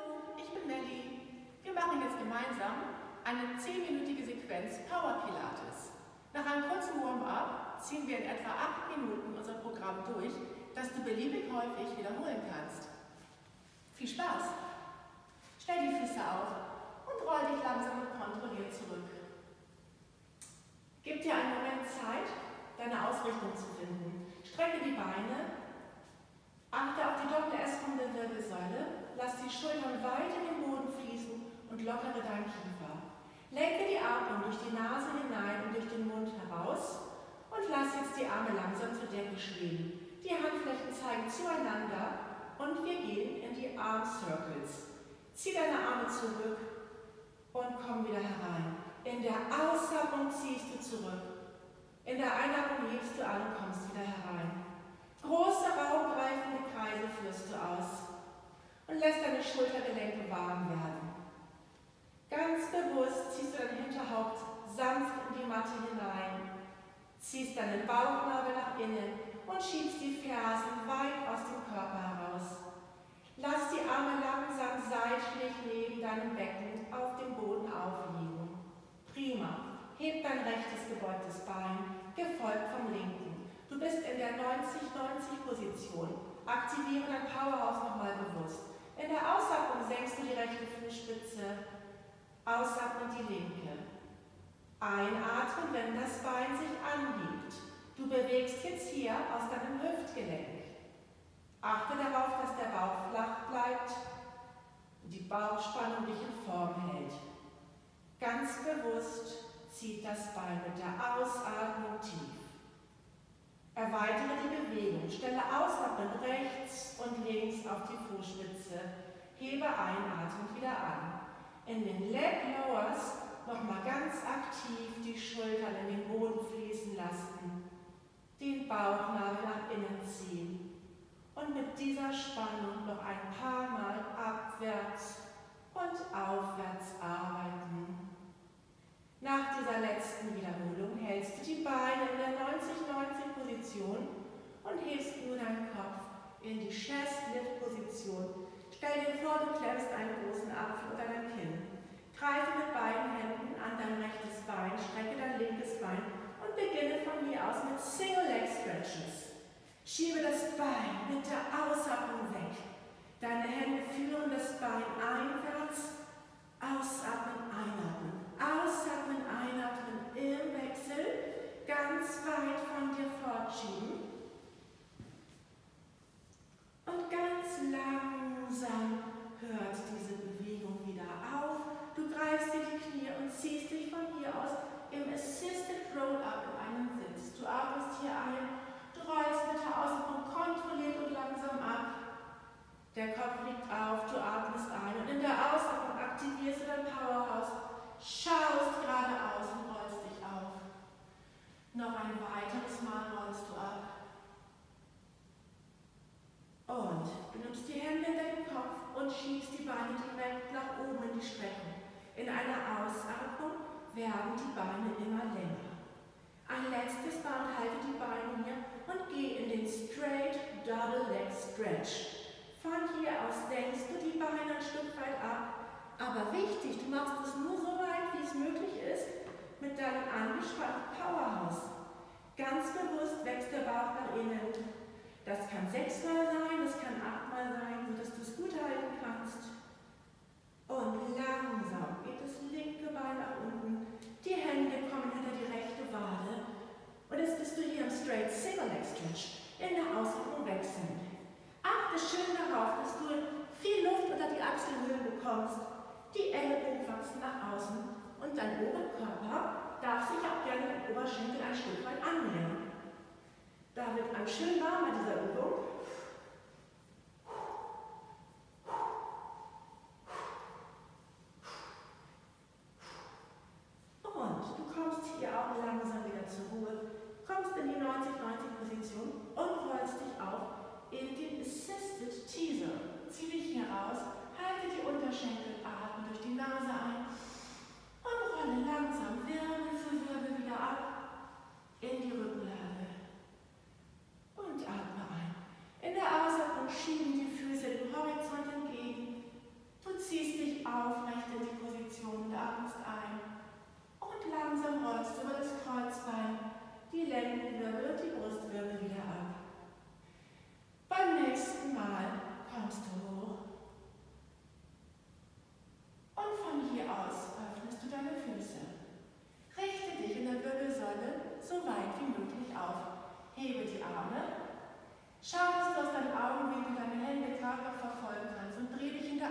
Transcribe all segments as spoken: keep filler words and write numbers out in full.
Hallo, ich bin Nelly. Wir machen jetzt gemeinsam eine zehnminütige Sequenz Power Pilates. Nach einem kurzen Warm-up ziehen wir in etwa acht Minuten unser Programm durch, das du beliebig häufig wiederholen kannst. Viel Spaß! Stell die Füße auf und roll dich langsam und kontrolliert zurück. Gib dir einen Moment Zeit, deine Ausrichtung zu finden. Strecke die Beine, achte auf die Doppel-S von der Wirbelsäule, lass die Schultern weit in den Boden fließen und lockere deinen Kiefer. Lenke die Atmung durch die Nase hinein und durch den Mund heraus und lass jetzt die Arme langsam zur Decke schweben. Die Handflächen zeigen zueinander und wir gehen in die Arm Circles. Zieh deine Arme zurück und komm wieder herein. In der Ausatmung ziehst du zurück. In der Einatmung hebst du an und kommst wieder herein. Große, raumgreifende Kreise führst du aus und lässt deine Schultergelenke warm werden. Ganz bewusst ziehst du dein Hinterhaupt sanft in die Matte hinein, ziehst deinen Bauchnabel nach innen und schiebst die Fersen weit aus dem Körper heraus. Lass die Arme langsam seitlich neben deinem Becken auf dem Boden aufliegen. Prima. Heb dein rechtes gebeugtes Bein, gefolgt vom linken. Du bist in der neunzig neunzig Position. Aktiviere dein Powerhouse nochmal bewusst. In der Ausatmung senkst du die rechte Fußspitze, ausatmen die linke. Einatmen, wenn das Bein sich anbiegt. Du bewegst jetzt hier aus deinem Hüftgelenk. Achte darauf, dass der Bauch flach bleibt und die Bauchspannung dich in Form hält. Ganz bewusst zieht das Bein mit der Ausatmung tief. Erweitere die Bewegung. Stelle Ausatmen rechts und links auf die Fußspitze. Hebe einatmend wieder an. In den Leg Lowers nochmal ganz aktiv die Schultern in den Boden fließen lassen. Den Bauchnabel nach innen ziehen. Und mit dieser Spannung noch ein paar Mal abwärts und aufwärts arbeiten. Nach dieser letzten Wiederholung hältst du die Beine in der neunzig neunzig Position und hebst nur deinen Kopf in die Chest-Lift-Position. Stell dir vor, du klemmst einen großen Apfel unter dein Kinn. Greife mit beiden Händen an dein rechtes Bein, strecke dein linkes Bein und beginne von hier aus mit Single Leg Stretches. Schiebe das Bein mit der Ausatmung weg. Deine Hände führen das Bein einwärts, ausatmen, einatmen. Ausatmen, einatmen im Wechsel, ganz weit von dir fortschieben und ganz langsam hört diese Bewegung wieder auf. Du greifst dir die Knie und ziehst dich von hier aus im Assisted Roll-Up in einen Sitz. Du atmest hier ein, du rollst mit der Ausatmung kontrolliert und langsam ab. Der Kopf liegt auf, du atmest ein und in der Ausatmung aktivierst du dein Powerhouse. Schaust geradeaus und rollst dich auf. Noch ein weiteres Mal rollst du ab. Und du nimmst die Hände hinter den Kopf und schiebst die Beine direkt nach oben in die Streckung. In einer Ausatmung werden die Beine immer länger. Ein letztes Mal und halte die Beine hier und geh in den Straight Double Leg Stretch. Von hier aus senkst du die Beine ein Stück weit ab. Aber wichtig, du machst es nur so weit, wie es möglich ist, mit deinem angespannten Powerhouse. Ganz bewusst wächst der Bauch nach innen. Das kann sechsmal sein, das kann achtmal sein, sodass du es gut halten kannst. Und langsam geht das linke Bein nach unten. Die Hände kommen hinter die rechte Wade. Und jetzt bist du hier im Straight Single Leg Stretch. In der Ausatmung wechseln. Achte schön darauf, dass du viel Luft unter die Achselhöhlen bekommst. Die Ellenbogen wachsen nach außen und dein Oberkörper darf sich auch gerne mit dem Oberschenkel ein Stück weit annähern. Da wird einem schön warm bei dieser Übung. Und du kommst hier auch langsam wieder zur Ruhe, kommst in die neunzig neunzig Position und rollst dich auf in den Assisted Teaser. Zieh dich hier raus. Halte die Unterschenkel, atme durch die Nase ein und rolle langsam Wirbel für Wirbel wieder ab in die Rückenlage. Und atme ein.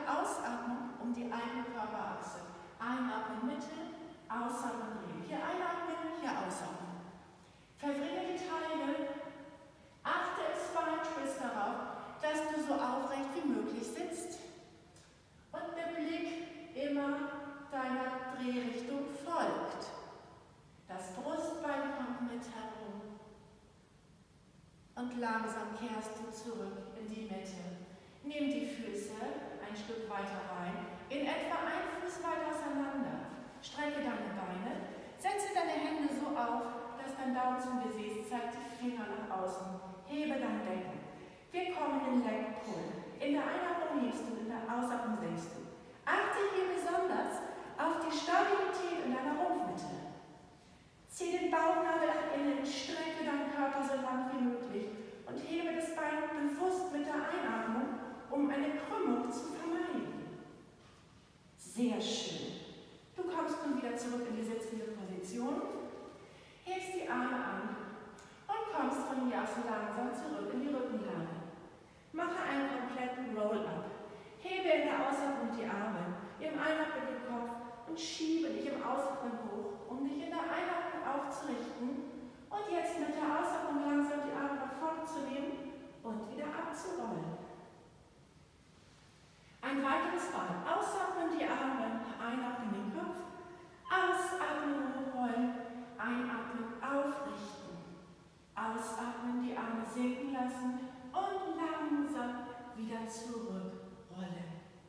Ausatmung um die eine Körperachse. Einatmen Mitte, ausatmen drehen. Hier einatmen, hier ausatmen. Verbringe die Taille. Achte im Spine Twist darauf, dass du so aufrecht wie möglich sitzt und der Blick immer deiner Drehrichtung folgt. Das Brustbein kommt mit herum und langsam kehrst du zurück in die Mitte. Nimm die Füße ein Stück weiter rein, in etwa ein Fuß weit auseinander. Strecke deine Beine, setze deine Hände so auf, dass dein Daumen zum Gesäß zeigt, die Finger nach außen. Hebe dein Becken. Wir kommen in Leg Pull. In der Einatmung hebst du, in der Ausatmung senkst du. Achte hier besonders auf die Stabilität in deiner Rumpfmitte. Zieh den Bauchnabel nach innen, strecke deinen Körper so lang wie möglich und hebe das Bein bewusst mit der Einatmung, um eine Krümmung zu vermeiden. Sehr schön. Du kommst nun wieder zurück in die sitzende Position, hebst die Arme an und kommst von hier aus langsam zurück in die Rückenlage. Mache einen kompletten Roll-Up. Hebe in der Ausatmung die Arme, im Einatmen den Kopf und schiebe dich im Ausatmen hoch, um dich in der Einatmung aufzurichten und jetzt mit der Ausatmung langsam die Arme nach vorne zu nehmen und wieder abzurollen. Ein weiteres Mal. Ausatmen die Arme, einatmen den Kopf, ausatmen hochrollen, einatmen aufrichten, ausatmen die Arme sinken lassen und langsam wieder zurückrollen.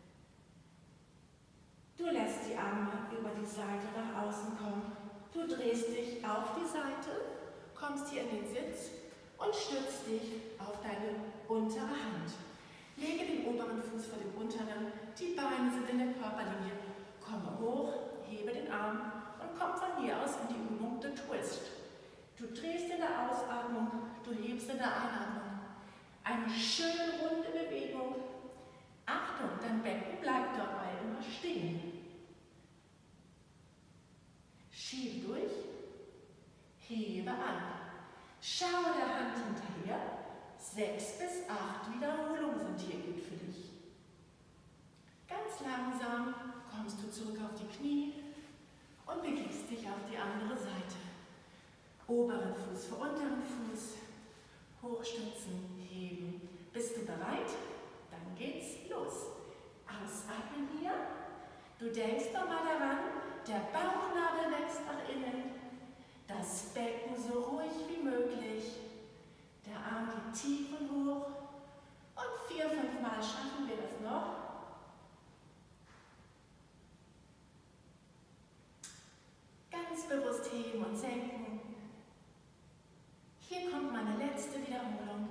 Du lässt die Arme über die Seite nach außen kommen. Du drehst dich auf die Seite, kommst hier in den Sitz und stützt dich auf deine untere Hand. Lege den oberen Fuß vor dem unteren, die Beine sind in der Körperlinie. Komme hoch, hebe den Arm und komm von hier aus in die Übung The Twist. Du drehst in der Ausatmung, du hebst in der Einatmung. Eine schöne runde Bewegung. Achtung, dein Becken bleibt dabei immer stehen. Schiebe durch, hebe an. Schaue der Hand hinterher. Sechs bis acht Wiederholungen sind hier gut für dich. Ganz langsam kommst du zurück auf die Knie und begibst dich auf die andere Seite. Oberen Fuß vor unteren Fuß, hochstützen, heben. Bist du bereit? Dann geht's los. Ausatmen hier. Du denkst nochmal daran, der Bauchnabel wächst nach innen. Das Becken so ruhig wie möglich. Der Arm geht tief und hoch. Und vier, fünf Mal schaffen wir das noch. Ganz bewusst heben und senken. Hier kommt meine letzte Wiederholung.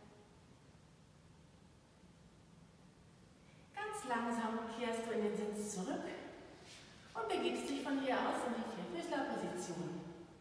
Ganz langsam kehrst du in den Sitz zurück und begibst dich von hier aus in die Vierfüßlerposition.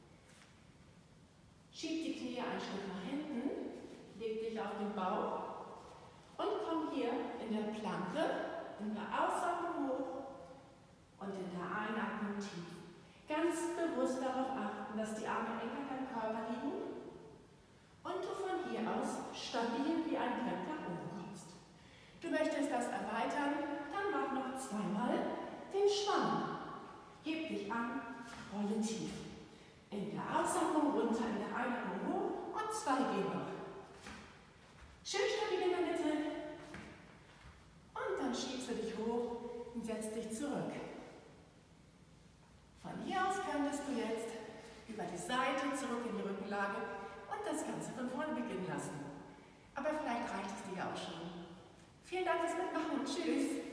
Schieb die Knie ein Stück nach hinten, leg dich auf den Bauch und komm hier in der Planke, in der Ausatmung hoch und in der Einatmung tief. Ganz bewusst darauf achten, dass die Arme eng an deinem Körper liegen und du von hier aus stabil wie ein Brett nach oben kommst. Du möchtest das erweitern, dann mach noch zweimal den Schwamm. Heb dich an, rolle tief. In der Ausatmung runter, in der Einatmung hoch und zwei gehen noch. Schön stabil in der Mitte. Und dann schiebst du dich hoch und setzt dich zurück. Von hier aus könntest du jetzt über die Seite zurück in die Rückenlage und das Ganze von vorne beginnen lassen. Aber vielleicht reicht es dir ja auch schon. Vielen Dank fürs Mitmachen und tschüss.